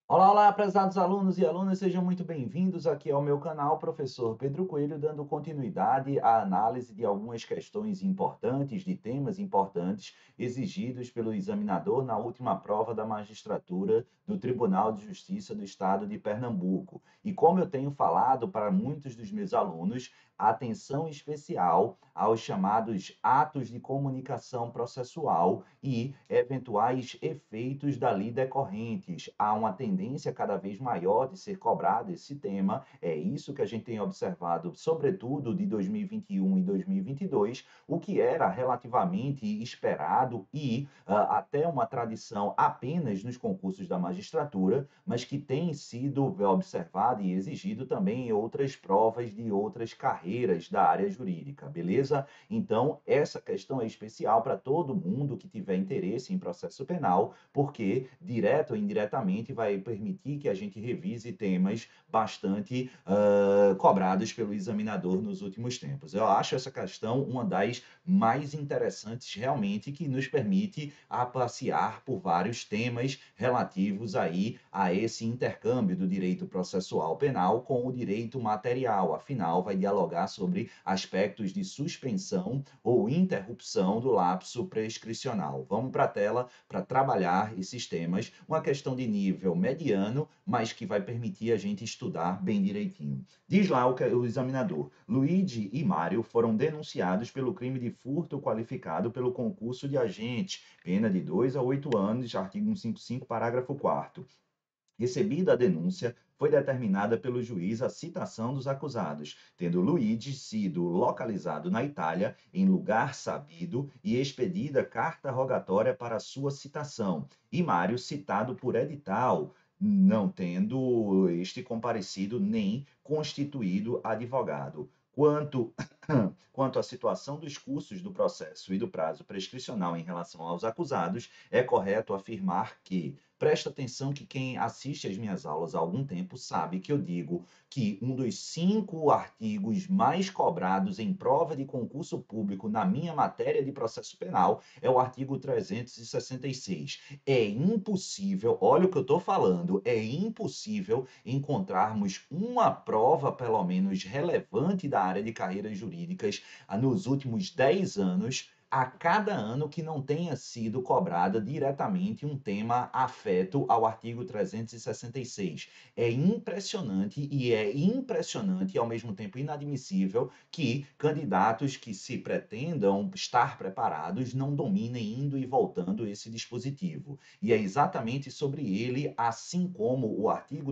Olá, olá, prezados alunos e alunas, sejam muito bem-vindos aqui ao meu canal, professor Pedro Coelho, dando continuidade à análise de algumas questões importantes, de temas importantes exigidos pelo examinador na última prova da magistratura do Tribunal de Justiça do Estado de Pernambuco. E como eu tenho falado para muitos dos meus alunos, atenção especial aos chamados atos de comunicação processual e eventuais efeitos dali decorrentes. Há uma tendência cada vez maior de ser cobrado esse tema, é isso que a gente tem observado, sobretudo de 2021 e 2022, o que era relativamente esperado e até uma tradição apenas nos concursos da magistratura, mas que tem sido observado e exigido também em outras provas de outras carreiras da área jurídica, beleza? Então, essa questão é especial para todo mundo que tiver interesse em processo penal, porque, direto ou indiretamente, vai permitir que a gente revise temas bastante cobrados pelo examinador nos últimos tempos. Eu acho essa questão uma das mais interessantes realmente, que nos permite passear por vários temas relativos aí a esse intercâmbio do direito processual penal com o direito material. Afinal, vai dialogar sobre aspectos de suspensão ou interrupção do lapso prescricional. Vamos para a tela para trabalhar esses temas, uma questão de nível mediano, mas que vai permitir a gente estudar bem direitinho. Diz lá o examinador: Luigi e Mário foram denunciados pelo crime de furto qualificado pelo concurso de agente, pena de 2 a 8 anos, artigo 155, parágrafo 4º. Recebida a denúncia, foi determinada pelo juiz a citação dos acusados, tendo Luigi sido localizado na Itália, em lugar sabido, e expedida carta rogatória para sua citação, e Mário citado por edital, não tendo este comparecido nem constituído advogado. Quanto à situação dos cursos do processo e do prazo prescricional em relação aos acusados, é correto afirmar que presta atenção que quem assiste às minhas aulas há algum tempo sabe que eu digo que um dos 5 artigos mais cobrados em prova de concurso público na minha matéria de processo penal é o artigo 366. É impossível, olha o que eu estou falando, é impossível encontrarmos uma prova, pelo menos relevante, da área de carreiras jurídicas nos últimos 10 anos, a cada ano, que não tenha sido cobrada diretamente um tema afeto ao artigo 366. É impressionante e ao mesmo tempo inadmissível que candidatos que se pretendam estar preparados não dominem indo e voltando esse dispositivo. E é exatamente sobre ele, assim como o artigo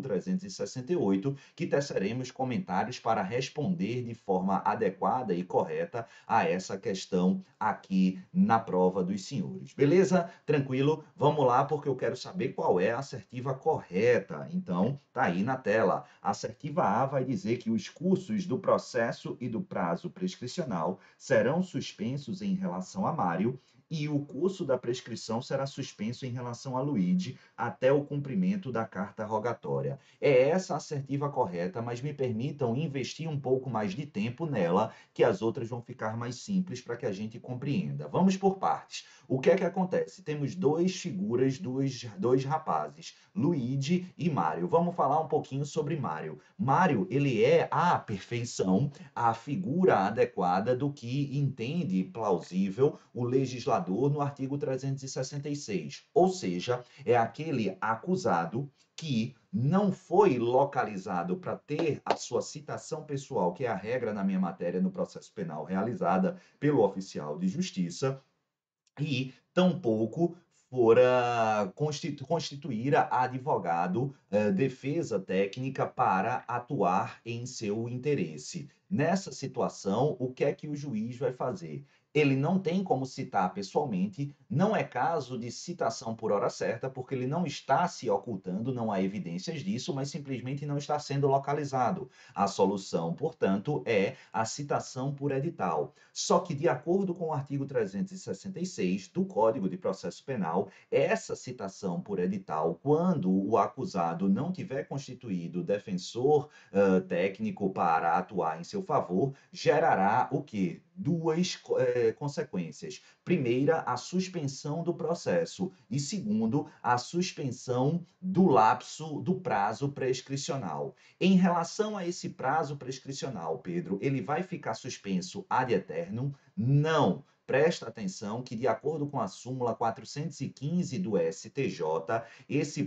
368, que teceremos comentários para responder de forma adequada e correta a essa questão aqui na prova dos senhores. Beleza? Tranquilo? Vamos lá, porque eu quero saber qual é a assertiva correta. Então, tá aí na tela. A assertiva A vai dizer que os cursos do processo e do prazo prescricional serão suspensos em relação a Mário e o curso da prescrição será suspenso em relação a Luigi até o cumprimento da carta rogatória. É essa a assertiva correta, mas me permitam investir um pouco mais de tempo nela, que as outras vão ficar mais simples para que a gente compreenda. Vamos por partes. O que é que acontece? Temos duas figuras, dois rapazes, Luigi e Mário. Vamos falar um pouquinho sobre Mário. Mário, ele é a perfeição, a figura adequada do que entende plausível o legislador no artigo 366. Ou seja, é aquele acusado que não foi localizado para ter a sua citação pessoal, que é a regra na minha matéria no processo penal, realizada pelo oficial de justiça, e tampouco fora constituir advogado, defesa técnica para atuar em seu interesse. Nessa situação, o que é que o juiz vai fazer? Ele não tem como citar pessoalmente, não é caso de citação por hora certa, porque ele não está se ocultando, não há evidências disso, mas simplesmente não está sendo localizado. A solução, portanto, é a citação por edital. Só que, de acordo com o artigo 366 do Código de Processo Penal, essa citação por edital, quando o acusado não tiver constituído defensor técnico para atuar em seu favor, gerará o quê? Duas consequências. Primeira, a suspensão suspensão do processo e segundo, a suspensão do lapso do prazo prescricional. Em relação a esse prazo prescricional, Pedro, ele vai ficar suspenso ad aeternum? Não. Presta atenção que, de acordo com a súmula 415 do STJ, esse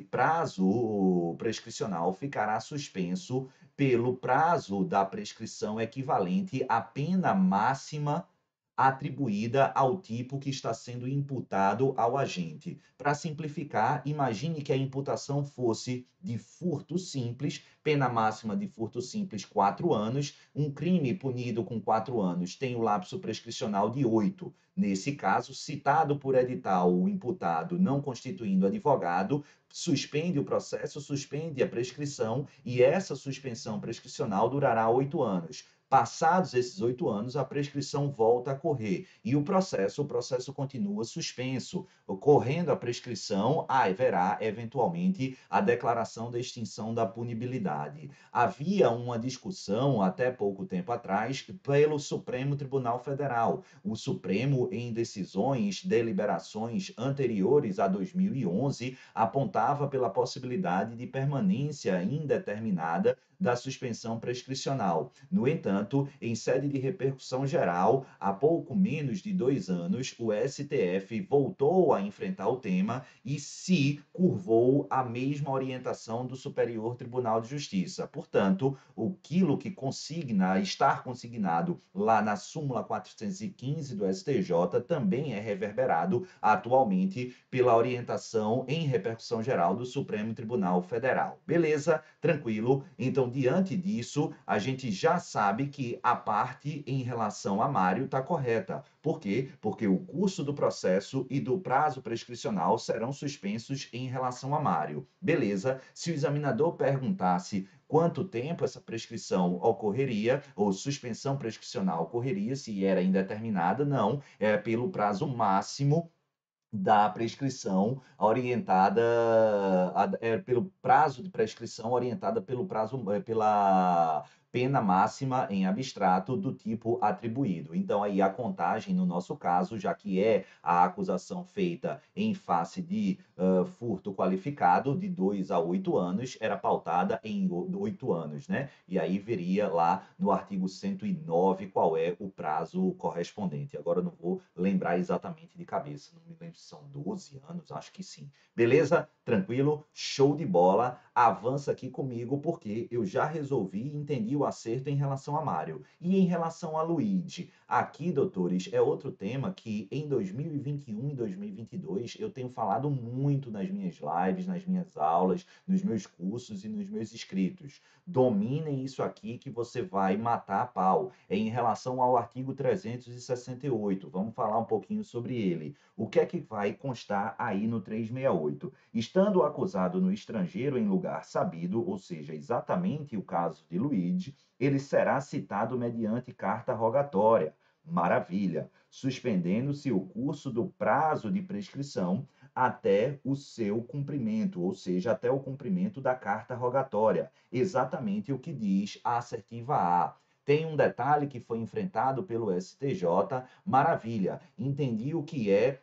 prazo prescricional ficará suspenso pelo prazo da prescrição equivalente à pena máxima atribuída ao tipo que está sendo imputado ao agente. Para simplificar, imagine que a imputação fosse de furto simples, pena máxima de furto simples 4 anos, um crime punido com 4 anos tem o lapso prescricional de 8. Nesse caso, citado por edital o imputado não constituindo advogado, suspende o processo, suspende a prescrição e essa suspensão prescricional durará 8 anos. Passados esses 8 anos, a prescrição volta a correr e o processo continua suspenso. Ocorrendo a prescrição, haverá eventualmente a declaração da extinção da punibilidade. Havia uma discussão até pouco tempo atrás pelo Supremo Tribunal Federal. O Supremo, em decisões, deliberações anteriores a 2011, apontava pela possibilidade de permanência indeterminada da suspensão prescricional. No entanto, em sede de repercussão geral, há pouco menos de 2 anos, o STF voltou a enfrentar o tema e se curvou à mesma orientação do Superior Tribunal de Justiça. Portanto, aquilo que estar consignado lá na súmula 415 do STJ também é reverberado atualmente pela orientação em repercussão geral do Supremo Tribunal Federal. Beleza? Tranquilo? Então, diante disso, a gente já sabe que a parte em relação a Mário está correta. Por quê? Porque o curso do processo e do prazo prescricional serão suspensos em relação a Mário. Beleza? Se o examinador perguntasse quanto tempo essa prescrição ocorreria, ou suspensão prescricional ocorreria, se era indeterminada, não, é pelo prazo máximo da prescrição orientada pelo prazo de prescrição orientada pela pena máxima em abstrato do tipo atribuído. Então, aí a contagem, no nosso caso, já que é a acusação feita em face de furto qualificado de 2 a 8 anos, era pautada em 8 anos, né? E aí veria lá no artigo 109 qual é o prazo correspondente. Agora eu não vou lembrar exatamente de cabeça, não me lembro se são 12 anos, acho que sim. Beleza? Tranquilo? Show de bola. Avança aqui comigo porque eu já resolvi e entendi o acerto em relação a Mário. E em relação a Luigi, aqui, doutores, é outro tema que em 2021 e 2022 eu tenho falado muito nas minhas lives, nas minhas aulas, nos meus cursos e nos meus inscritos. Dominem isso aqui que você vai matar a pau. É em relação ao artigo 368. Vamos falar um pouquinho sobre ele. O que é que vai constar aí no 368? Estando acusado no estrangeiro em lugar sabido, ou seja, exatamente o caso de Luigi, ele será citado mediante carta rogatória. Maravilha! Suspendendo-se o curso do prazo de prescrição até o seu cumprimento, ou seja, até o cumprimento da carta rogatória. Exatamente o que diz a assertiva A. Tem um detalhe que foi enfrentado pelo STJ, maravilha. Entendi o que é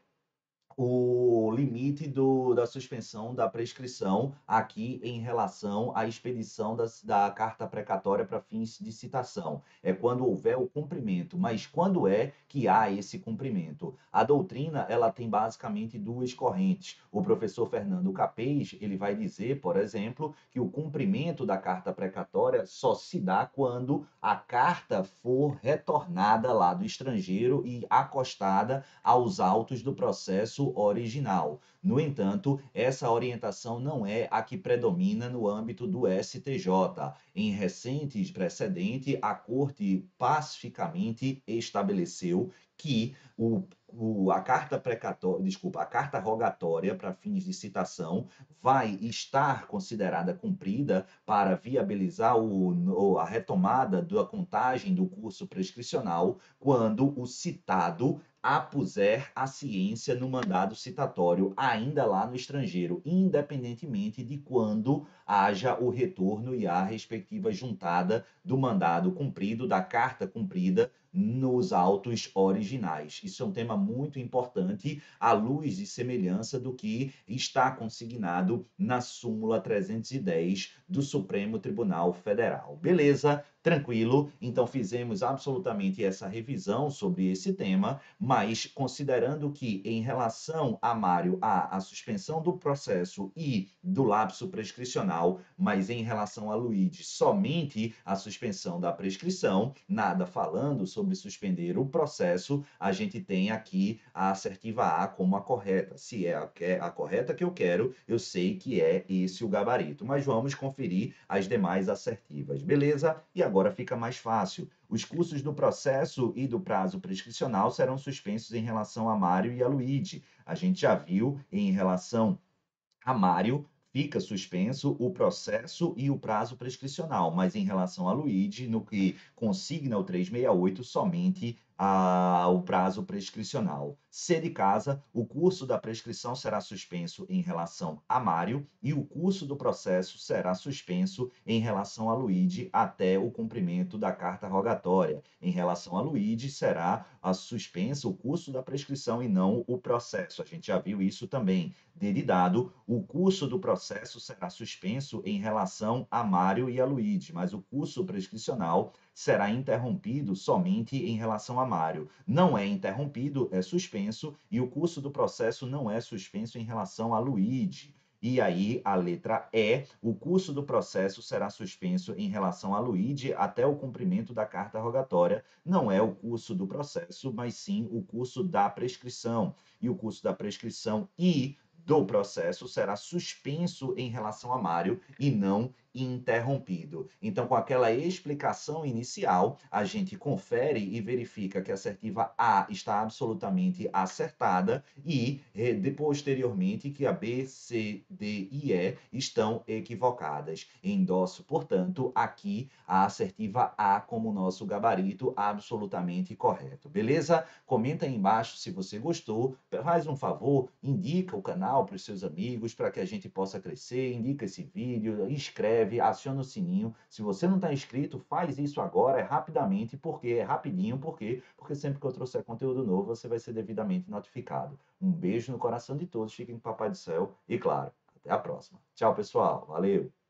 o limite da suspensão da prescrição aqui em relação à expedição da carta precatória para fins de citação. É quando houver o cumprimento. Mas quando é que há esse cumprimento? A doutrina ela tem basicamente duas correntes. O professor Fernando Capês ele vai dizer, por exemplo, que o cumprimento da carta precatória só se dá quando a carta for retornada lá do estrangeiro e acostada aos autos do processo original. No entanto, essa orientação não é a que predomina no âmbito do STJ. Em recentes precedentes, a Corte pacificamente estabeleceu que a carta precatória, desculpa, a carta rogatória para fins de citação vai estar considerada cumprida para viabilizar a retomada da contagem do curso prescricional quando o citado apuser a ciência no mandado citatório, ainda lá no estrangeiro, independentemente de quando haja o retorno e a respectiva juntada do mandado cumprido, da carta cumprida, nos autos originais. Isso é um tema muito importante, à luz e semelhança do que está consignado na súmula 310 do Supremo Tribunal Federal. Beleza? Tranquilo? Então fizemos absolutamente essa revisão sobre esse tema, mas considerando que em relação a Mário há a suspensão do processo e do lapso prescricional, mas em relação a Luigi somente a suspensão da prescrição, nada falando sobre suspender o processo, a gente tem aqui a assertiva A como a correta. Se é a correta que eu quero, eu sei que é esse o gabarito, mas vamos conferir as demais assertivas, beleza? E agora fica mais fácil. Os cursos do processo e do prazo prescricional serão suspensos em relação a Mário e a Luigi. A gente já viu em relação a Mário, fica suspenso o processo e o prazo prescricional, mas em relação a Luigi, no que consigna o 368, somente o prazo prescricional. Se de casa, o curso da prescrição será suspenso em relação a Mário e o curso do processo será suspenso em relação a Luigi até o cumprimento da carta rogatória. Em relação a Luigi, será suspenso o curso da prescrição e não o processo. A gente já viu isso também. Dele dado, o curso do processo será suspenso em relação a Mário e a Luigi, mas o curso prescricional será interrompido somente em relação a Mário. Não é interrompido, é suspenso, e o curso do processo não é suspenso em relação a Luigi. E aí, a letra E, o curso do processo será suspenso em relação a Luigi até o cumprimento da carta rogatória. Não é o curso do processo, mas sim o curso da prescrição. E o curso da prescrição e do processo será suspenso em relação a Mário e não interrompido. Então, com aquela explicação inicial, a gente confere e verifica que a assertiva A está absolutamente acertada e, posteriormente, que a B, C, D e E estão equivocadas. Endosso, portanto, aqui a assertiva A como nosso gabarito absolutamente correto. Beleza? Comenta aí embaixo se você gostou, faz um favor, indica o canal para os seus amigos, para que a gente possa crescer, indica esse vídeo, inscreve, aciona o sininho. Se você não está inscrito, faz isso agora, rapidamente, rapidinho, porque sempre que eu trouxer conteúdo novo, você vai ser devidamente notificado. Um beijo no coração de todos, fiquem com o Papai do Céu e, claro, até a próxima. Tchau, pessoal. Valeu!